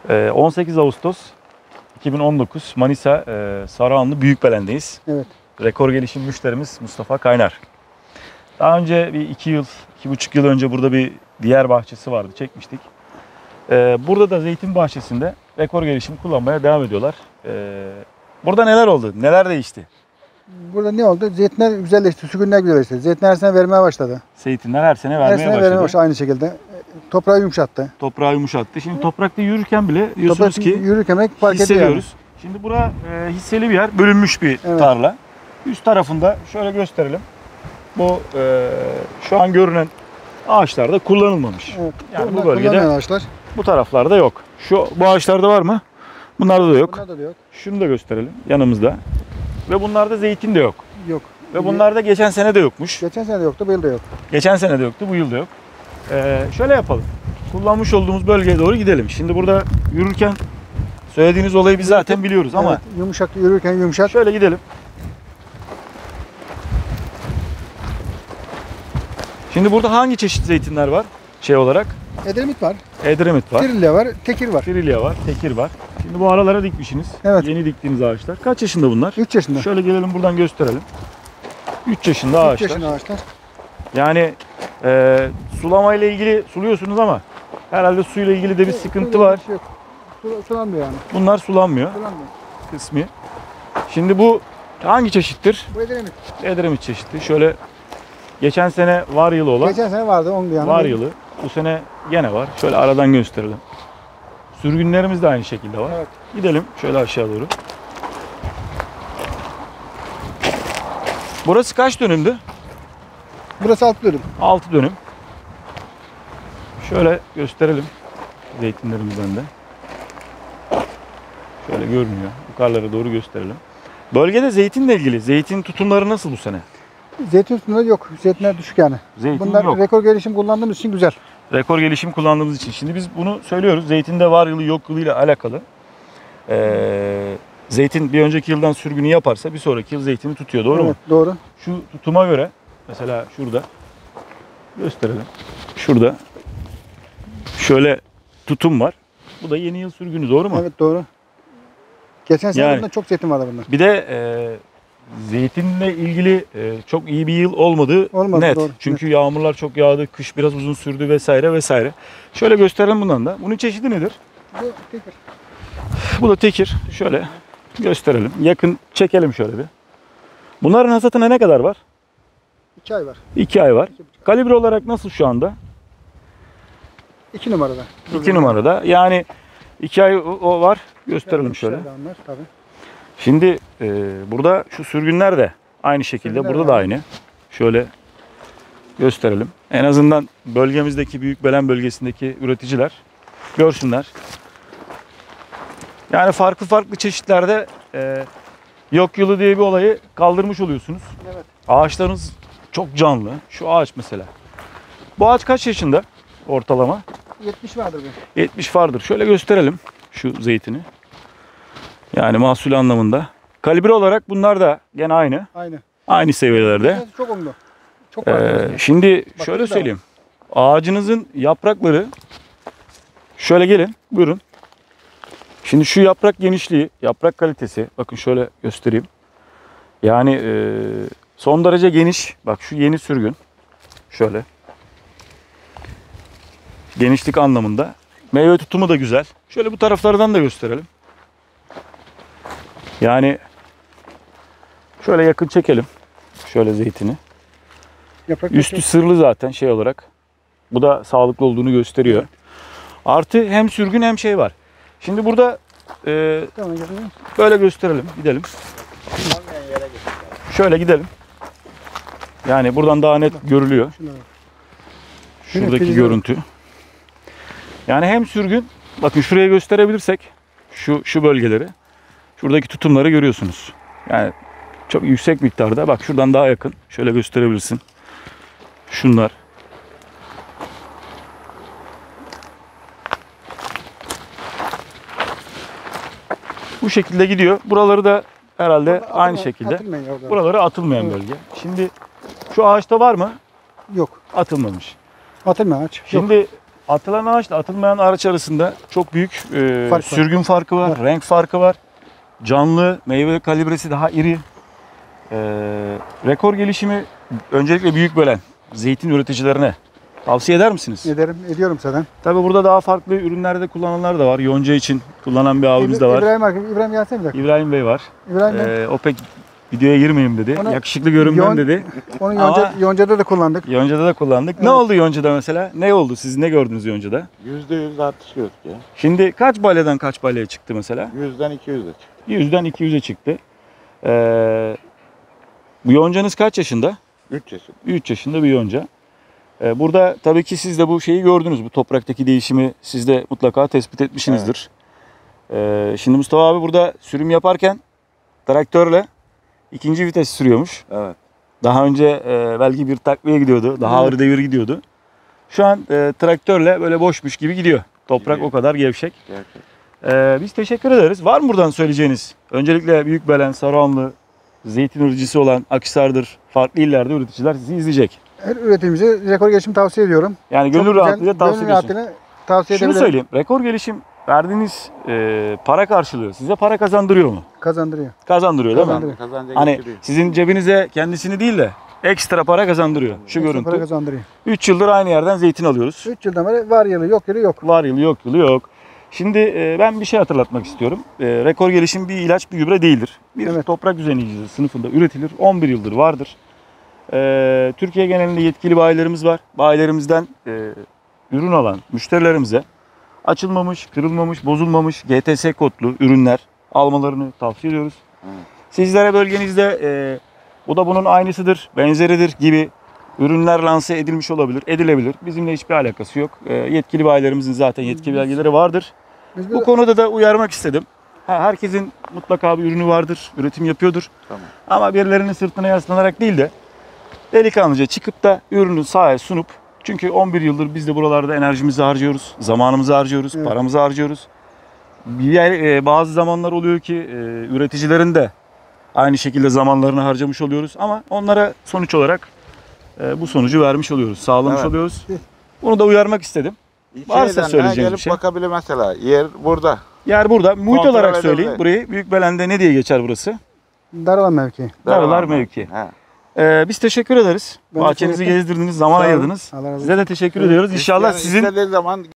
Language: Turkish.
18 Ağustos 2019 Manisa Sarıhanlı Büyükbelen'deyiz. Evet. Rekor gelişim müşterimiz Mustafa Kaynar. Daha önce bir 2,5 yıl önce burada bir diğer bahçesi vardı, çekmiştik. Burada da zeytin bahçesinde rekor gelişim kullanmaya devam ediyorlar. Burada neler oldu, neler değişti? Burada ne oldu? Zeytinler güzelleşti, sürgünler güzelleşti. Zeytinler her sene vermeye başladı. Zeytinler her sene Her vermeye sene başladı. vermeye başladı aynı şekilde. Toprağı yumuşattı. Toprağı yumuşattı. Şimdi toprakta yürürken bile diyorsunuz Toprak ki yürürken fark ediyor. hissediyoruz. Şimdi bura hisseli bir yer, bölünmüş bir Evet. tarla. Üst tarafında şöyle gösterelim. Bu şu an görünen ağaçlar da kullanılmamış. Evet. Yani bu Bunlar bölgede kullanmayan ağaçlar. bu taraflarda yok. Bu ağaçlarda var mı? Bunlarda da yok. Bunlarda da yok. Şunu da gösterelim yanımızda. Ve bunlarda zeytin de yok. Yok. Ve bunlarda geçen sene de yokmuş. Geçen sene de yoktu, bu yıl da yok. Geçen sene de yoktu, bu yıl da yok. Şöyle yapalım. Kullanmış olduğumuz bölgeye doğru gidelim. Şimdi burada yürürken söylediğiniz olayı biz zaten biliyoruz ama Evet, yumuşak yürürken yumuşak. şöyle gidelim. Şimdi burada hangi çeşit zeytinler var olarak? Edremit var, Edremit var, Trilya var, Tekir var. Trilya var, Tekir var. Şimdi bu aralara dikmişsiniz. Evet. Yeni diktiğiniz ağaçlar. Kaç yaşında bunlar? 3 yaşında. Şöyle gelelim buradan gösterelim. 3 yaşında 3 ağaçlar. yaşında ağaçlar. Yani sulama ile ilgili suluyorsunuz ama herhalde suyla ilgili de bir sıkıntı var. Şey yok. Sulanmıyor yani. Bunlar sulanmıyor Sulanmıyor. kısmi. Şimdi bu hangi çeşittir? Bu Edremit. Edremit çeşidi. Şöyle geçen sene var yılı olan Geçen sene vardı 10 yani. var yılı. Bu sene gene var. Şöyle aradan gösterelim. Sürgünlerimiz de aynı şekilde var. Evet. Gidelim şöyle aşağı doğru. Burası kaç dönümdü? Burası 6 dönüm. 6 dönüm. Şöyle gösterelim zeytinlerimizden de. Şöyle görünüyor. Yukarılara doğru gösterelim. Bölgede zeytinle ilgili zeytin tutumları nasıl bu sene? Zeytin üstünde yok. Zeytinler düşük yani. Zeytin Bunlar yok. rekor gelişim kullandığımız için güzel. Rekor gelişim kullandığımız için. Şimdi biz bunu söylüyoruz. Zeytinde var yılı yok yılı ile alakalı. Zeytin bir önceki yıldan sürgünü yaparsa bir sonraki yıl zeytini tutuyor. Doğru mu? Doğru. Şu tutuma göre mesela şurada gösterelim. Şurada şöyle tutum var. Bu da yeni yıl sürgünü. Doğru mu? Evet doğru. Geçen sene Yani- bundan çok zeytin vardı bunlar. Bir de zeytinle ilgili çok iyi bir yıl olmadığı Olmadı, net. doğru. Çünkü yağmurlar çok yağdı, kış biraz uzun sürdü vesaire vesaire. Şöyle gösterelim bundan da. Bunun çeşidi nedir? Bu Tekir. Bu da tekir. Şöyle gösterelim. Yakın çekelim şöyle bir. Bunların hasatına ne kadar var? 2 ay var. 2 ay var. Kalibre olarak nasıl şu anda? 2 numarada. 2 numarada. Yani 2 ay o var. Gösterelim şöyle. Onlar, tabii. Şimdi burada şu sürgünler de aynı şekilde. Sürgünler Burada de da aynı. aynı. Şöyle gösterelim. En azından bölgemizdeki Büyükbelen bölgesindeki üreticiler görsünler. Yani farklı çeşitlerde yok yılı diye bir olayı kaldırmış oluyorsunuz. Evet. Ağaçlarınız çok canlı. Şu ağaç mesela. Bu ağaç kaç yaşında ortalama? 70 vardır bu. 70 vardır. Şöyle gösterelim şu zeytini. Yani mahsul anlamında. Kalibre olarak bunlar da gene aynı. Aynı. Aynı seviyelerde. Geçen çok onlu. Çok var. Şimdi Bak, şöyle bir de söyleyeyim. Ağacınızın yaprakları şöyle gelin. Buyurun. Şimdi şu yaprak genişliği, yaprak kalitesi. Bakın şöyle göstereyim. Yani son derece geniş. Bak şu yeni sürgün. Şöyle. Genişlik anlamında. Meyve tutumu da güzel. Şöyle bu taraflardan da gösterelim. Yani şöyle yakın çekelim. Şöyle zeytini. Yaprak Üstü sırlı zaten şey olarak. Bu da sağlıklı olduğunu gösteriyor. Artı hem sürgün hem şey var. Şimdi burada Tamam, gelelim. böyle gösterelim. Gidelim. Şöyle gidelim. Yani buradan daha net görülüyor. Şunlar. Şuradaki Şöyle görüntü. Yani hem sürgün. Bakın şuraya gösterebilirsek. Şu bölgeleri. Şuradaki tutumları görüyorsunuz. Yani çok yüksek miktarda. Bak şuradan daha yakın. Şöyle gösterebilirsin. Şunlar. Bu şekilde gidiyor. Buraları da herhalde aynı şekilde. Atılmayın orada. Buraları atılmayan Evet. bölge. Şimdi şu ağaçta var mı? Yok. Atılmamış. Atılma ağaç. Yok. Şimdi Atılan ağaçla atılmayan ağaç arasında çok büyük Fark var. sürgün farkı var, renk farkı var. Canlı, meyve kalibresi daha iri. Rekor gelişimi öncelikle Büyükbölen zeytin üreticilerine tavsiye eder misiniz? Ediyorum zaten. Tabii burada daha farklı ürünlerde kullananlar da var. Yonca için kullanan bir abimiz de var. İbrahim gelsene bir dakika. İbrahim Bey var. İbrahim Bey. O pek videoya girmeyeyim dedi. Onu- Yakışıklı görünmem dedi. Onu Ama- yoncada da kullandık. Yonca'da da kullandık. Evet. Ne oldu Yonca'da mesela? Ne oldu? Siz ne gördünüz Yonca'da? %100 artış gördük ya. Şimdi kaç balyeden kaç balyaya çıktı mesela? 100'den 200'e çıktı. 100'den 200'e çıktı. Bu yoncanız kaç yaşında? 3 yaşında. 3 yaşında bir yonca. Burada tabii ki siz de bu şeyi gördünüz. Bu topraktaki değişimi siz de mutlaka tespit etmişsinizdir. Şimdi Mustafa abi burada sürüm yaparken traktörle ikinci vites sürüyormuş. Evet. Daha önce belki bir takviye gidiyordu. Daha ağır devir gidiyordu. Şu an traktörle böyle boşmuş gibi gidiyor. Toprak Gidiyor. o kadar gevşek. Gerçekten. Biz teşekkür ederiz. Var mı buradan söyleyeceğiniz? Öncelikle Büyükbelen, Saruhanlı, zeytin üreticisi olan Akhisar'dır. Farklı illerde üreticiler sizi izleyecek. Her üreticimize rekor gelişim tavsiye ediyorum. Yani Çok gönül güzel, rahatlığıyla tavsiye gönül ediyorsun. rahatlığıyla tavsiye Şunu edebilirim. söyleyeyim. Rekor gelişim verdiğiniz para karşılığı size para kazandırıyor mu? Kazandırıyor. Kazandırıyor değil mi? Kazandırıyor. Kazanca Hani getiriyor. sizin cebinize kendisini değil de ekstra para kazandırıyor. Şu Ekstra para görüntü. kazandırıyor. 3 yıldır aynı yerden zeytin alıyoruz. 3 yıldan beri var yılı yok yılı yok. Var yılı yok yılı yok. Şimdi ben bir şey hatırlatmak istiyorum. Rekor gelişim bir ilaç bir gübre değildir. Bir Evet. toprak düzenleyicisi sınıfında üretilir. 11 yıldır vardır. Türkiye genelinde yetkili bayilerimiz var. Bayilerimizden ürün alan müşterilerimize açılmamış, kırılmamış, bozulmamış GTS kodlu ürünler almalarını tavsiye ediyoruz. Evet. Sizlere bölgenizde bu da bunun aynısıdır, benzeridir gibi ürünler lanse edilmiş olabilir, edilebilir. Bizimle hiçbir alakası yok. Yetkili bayilerimizin zaten yetkili belgeleri vardır. Biz Bu konuda da uyarmak istedim. Herkesin mutlaka bir ürünü vardır, üretim yapıyordur. Tamam. Ama birilerinin sırtına yaslanarak değil de delikanlıca çıkıp da ürünü sahaya sunup, çünkü 11 yıldır biz de buralarda enerjimizi harcıyoruz, zamanımızı harcıyoruz, Evet. paramızı harcıyoruz. Bazı zamanlar oluyor ki üreticilerin de aynı şekilde zamanlarını harcamış oluyoruz ama onlara sonuç olarak bu sonucu vermiş oluyoruz, sağlamış Evet. oluyoruz. Bunu da uyarmak istedim. Varsa Şeyden söyleyeceğiniz gelip bir şey. bakabilir mesela. Yer burada. Yer burada. Muhit Kontrol olarak edebilir. söyleyeyim. Burayı Büyükbelen'de ne diye geçer burası? Darılan mevki. Darılar mevki. He. Biz teşekkür ederiz. Ben de Bahçenizi teşekkür- gezdirdiniz, zaman Sağ olun. ayırdınız. Allah razı olsun. Size de teşekkür ediyoruz. İnşallah İsteyen- sizin istediği zaman